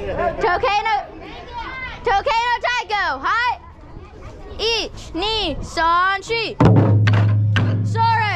Tokeno Taiko. Hi. Each knee, Sanchi. Sorry.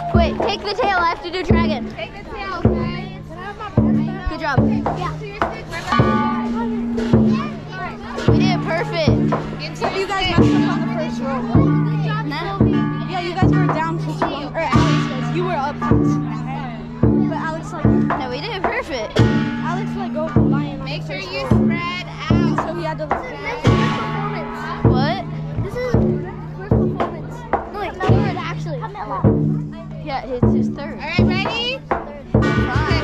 Wait, take the tail. I have to do dragon. Take the tail, okay? Good job. Into your stick, We did it perfect. Into You guys messed up on the first roll. Nah. Yeah, you guys were down since one, or Alex was. You were up once. But Alex like, No, we did it perfect. Alex let go of the lion. Make sure you spread out. So he had to. What? This is first performance. No, wait, third actually. Yeah, it's his third. All right, ready? Fine.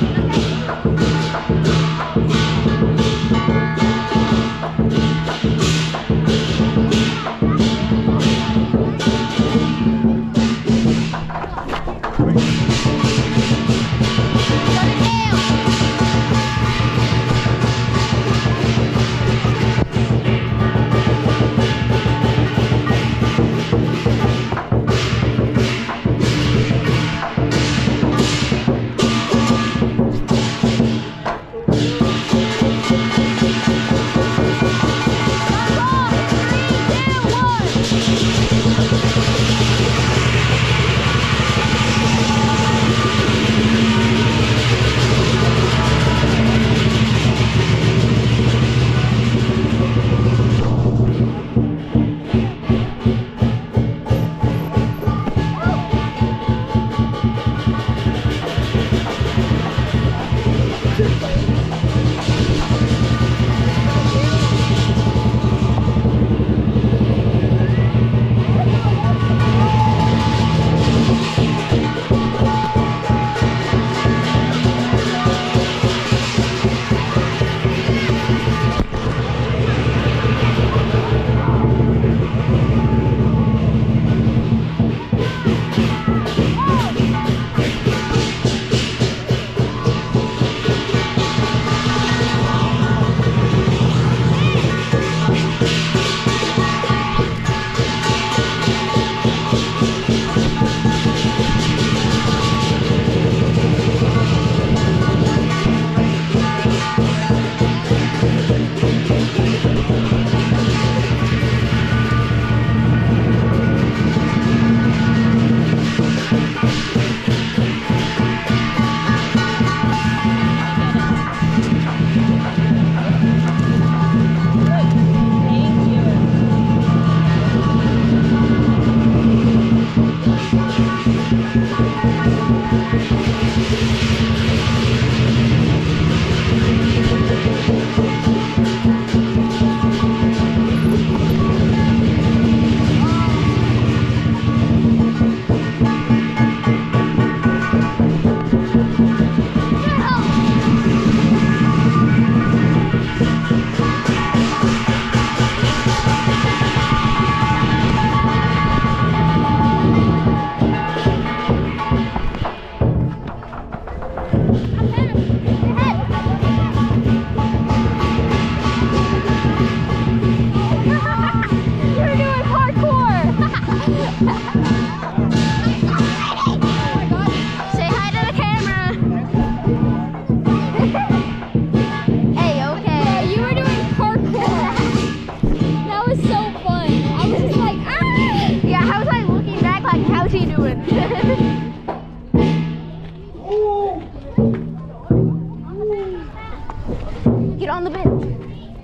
Get on the bench.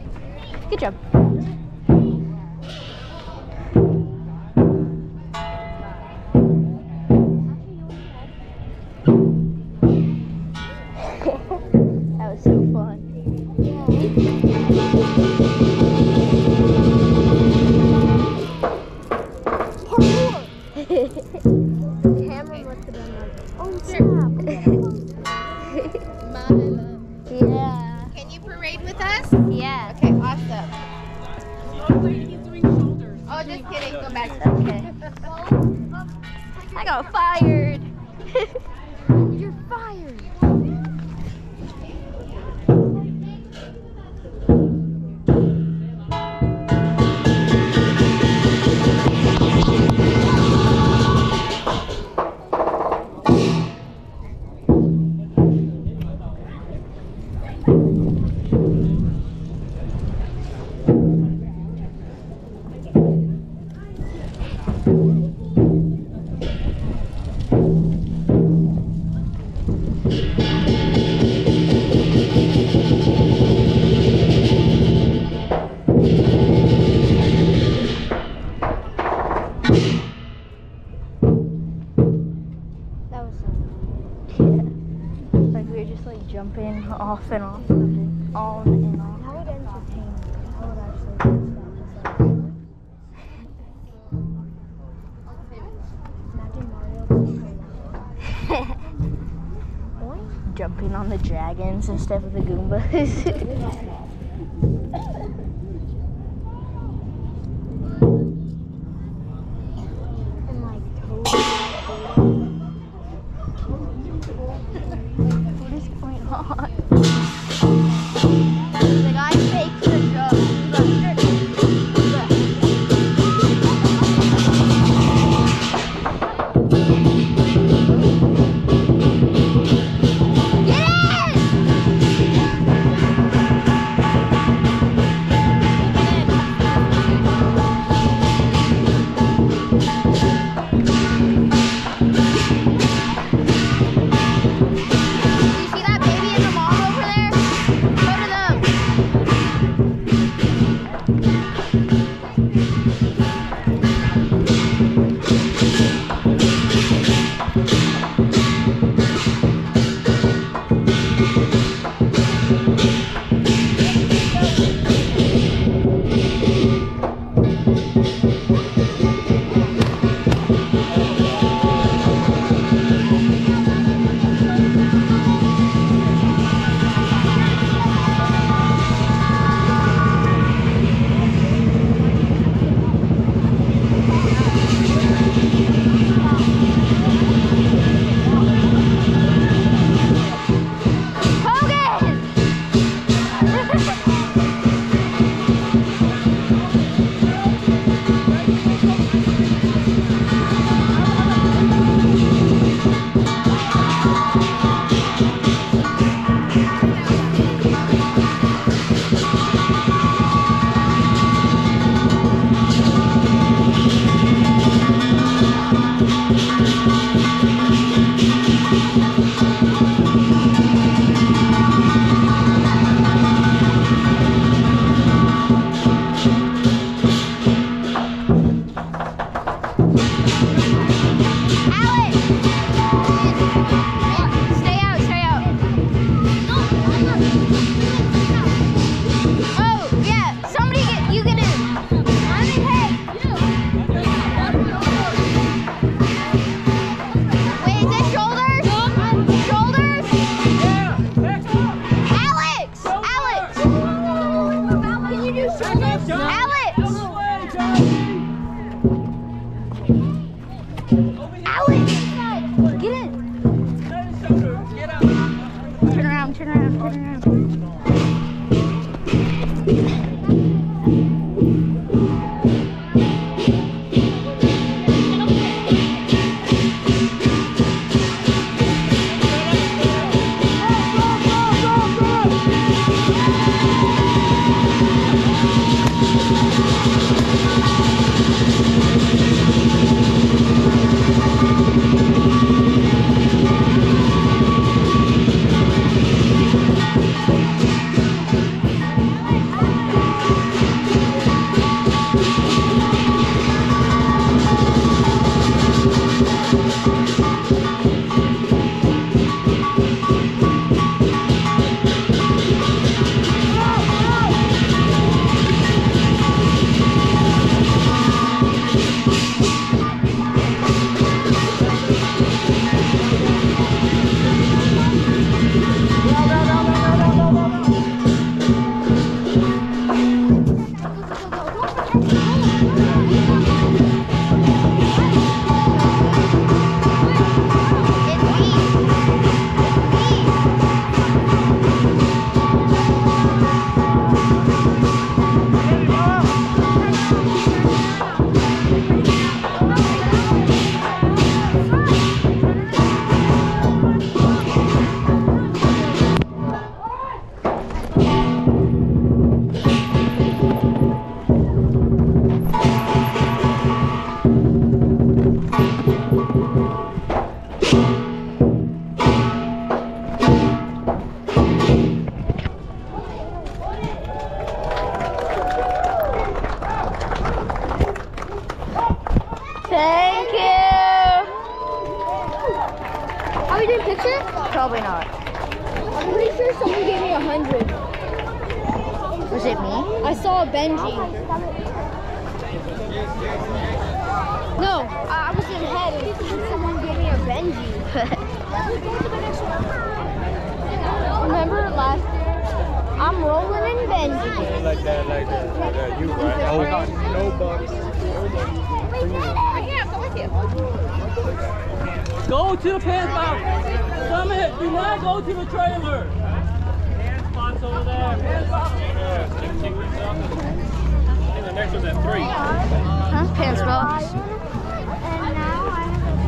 Good job. That was so fun. The camera must have been like, oh snap. Yeah. Can you parade with us? Yeah. Okay, awesome. Oh, just kidding. Go back. Okay. I got fired. You're fired. That was so Yeah. Like we were just like jumping off and off, on and off. How would entertain me? I would actually do that. Imagine Mario. Boing. jumping on the dragons instead of the Goombas. And like what is going on? The guy faked the jump. Turn around. Thank you. Are we doing picture? Probably not. I'm pretty sure someone gave me 100. Was it me? I saw a Benji. No, I was in head and someone gave me a Benji. Remember last year? I'm rolling in Benjamin. Like that, you, right? Oh, no bugs. Yeah, go with you. Go to the pants box. Summit, do not go to the trailer. Pants box over there. Pants box. I think the next one's at 3. Huh? Pants box. And now I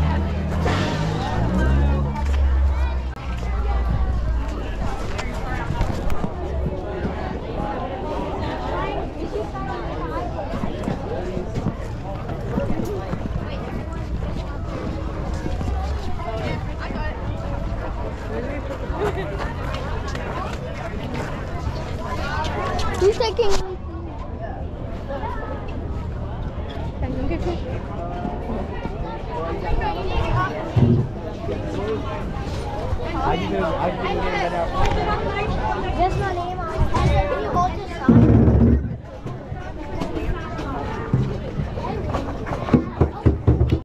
Who's taking? Just my name on it. And then can you hold this up?